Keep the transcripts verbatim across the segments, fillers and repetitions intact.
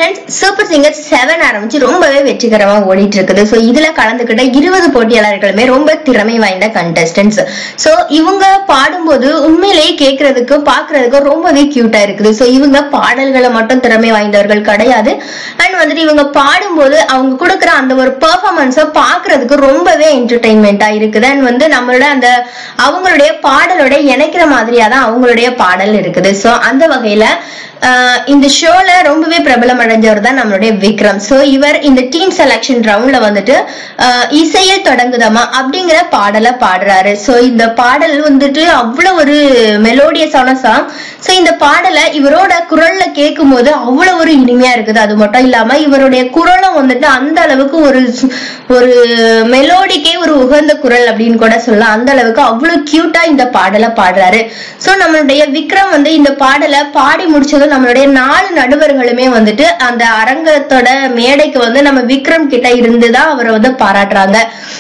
Friends super singer seven ஆரம்பிச்சு ரொம்பவே வெற்றிகரமா ஓடிட்டு இருக்குது. சோ இதுல கலந்துக்கிட்ட இருபது போட்டியாளர்களுமே ரொம்ப திறமை வாய்ந்த கண்டஸ்டன்ட்ஸ். சோ இவங்க பாடும்போது உண்மையிலேயே கேட்கறதுக்கு பாக்குறதுக்கு ரொம்பவே கியூட்டா இருக்குது. சோ இவங்க பாடல்களை மட்டும் திறமை வாய்ந்தவர்கள் கிடையாது. அண்ட் வந்துட்டு இவங்க பாடும்போது அவங்க கொடுக்குற அந்த ஒரு பெர்ஃபார்மன்ஸை பாக்குறதுக்கு ரொம்பவே என்டர்டெயின்மெண்டா இருக்குது. அண்ட் வந்து நம்மளோட அந்த அவங்களுடைய பாடலோட இணைக்கிற மாதிரியா தான் அவங்களுடைய பாடல் இருக்குது. சோ அந்த வகையில இந்த ஷோல ரொம்பவே பிரபலம் அடைஞ்சவர் தான் நம்மளுடைய விக்ரம். சோ இவர் இந்த டீம் செலக்ஷன் ரவுண்ட்ல வந்துட்டு இசையில் தொடங்குதமா அப்படிங்கிற பாடலை பாடுறாரு. சோ இந்த பாடல் வந்துட்டு அவ்வளவு ஒரு மெலோடியஸான சாங். சோ இந்த பாடலை இவரோட குரல்ல கேட்கும் போது அவ்வளவு ஒரு இனிமையா இருக்குது. அது மட்டும் இல்லாம இவருடைய குரலும் வந்துட்டு அந்த அளவுக்கு ஒரு ஒரு மெலோடிக்கே ஒரு உகந்த குரல் அப்படின்னு கூட சொல்லலாம். அந்த அளவுக்கு அவ்வளவு கியூட்டா இந்த பாடலை பாடுறாரு. சோ நம்மளுடைய விக்ரம் வந்து இந்த பாடலை பாடி முடிச்சதும் நம்மளுடைய நாலு நடுவர்களுமே வந்துட்டு அந்த அரங்கத்தோட மேடைக்கு வந்து நம்ம விக்ரம் கிட்ட இருந்துதான் அவரை வந்து பாராட்டுறாங்க.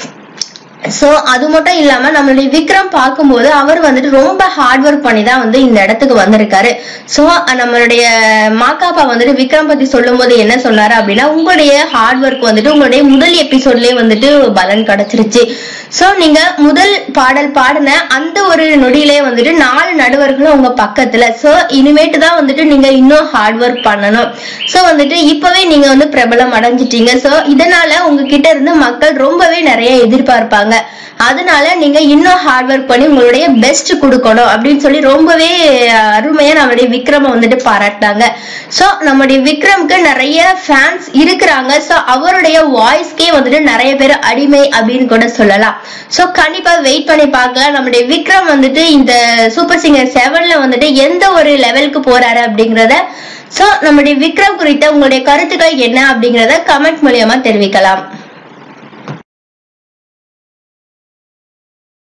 சோ அது மட்டும் இல்லாம நம்மளுடைய விக்ரம் பார்க்கும்போது அவர் வந்துட்டு ரொம்ப ஹார்ட் ஒர்க் பண்ணி தான் வந்து இந்த இடத்துக்கு வந்திருக்காரு. சோ நம்மளுடைய மாக்காப்பா வந்துட்டு விக்ரம் பத்தி சொல்லும் போது என்ன சொன்னாரு அப்படின்னா, உங்களுடைய ஹார்ட் ஒர்க் வந்துட்டு உங்களுடைய முதல் எபிசோட்லயே வந்துட்டு பலன் கிடைச்சிருச்சு. சோ நீங்க முதல் பாடல் பாடின அந்த ஒரு நொடியிலே வந்துட்டு நாலு நடுவர்களும் உங்க பக்கத்துல. சோ இனிமேட்டு தான் வந்துட்டு நீங்க இன்னும் ஹார்ட் ஒர்க் பண்ணணும். சோ வந்துட்டு இப்பவே நீங்க வந்து பிரபலம் அடைஞ்சிட்டீங்க. சோ இதனால உங்ககிட்ட இருந்து மக்கள் ரொம்பவே நிறைய எதிர்பார்ப்பாங்க. அதனால நீங்க இன்னும் ஹார்ட் ஒர்க் பண்ணி உங்களுடைய பெஸ்ட் கொடுக்கணும் அப்படின்னு சொல்லி ரொம்பவே அருமையா நம்மளுடைய விக்ரம வந்துட்டு பாராட்டினாங்க. சோ நம்மளுடைய விக்ரம்க்கு நிறைய ஃபேன்ஸ் இருக்கிறாங்க. சோ அவருடைய வாய்ஸ்க்கே வந்துட்டு நிறைய பேர் அடிமை அப்படின்னு கூட சொல்லலாம். சோ கண்டிப்பா வெயிட் பண்ணி பார்க்கலாம் நம்மளுடைய விக்ரம் வந்துட்டு இந்த சூப்பர் சிங்கர் செவன்ல வந்துட்டு எந்த ஒரு லெவலுக்கு போறாரு அப்படிங்கறத. சோ நம்மளுடைய விக்ரம் குறித்த உங்களுடைய கருத்துக்கள் என்ன அப்படிங்கறத கமெண்ட் மூலியமா தெரிவிக்கலாம்.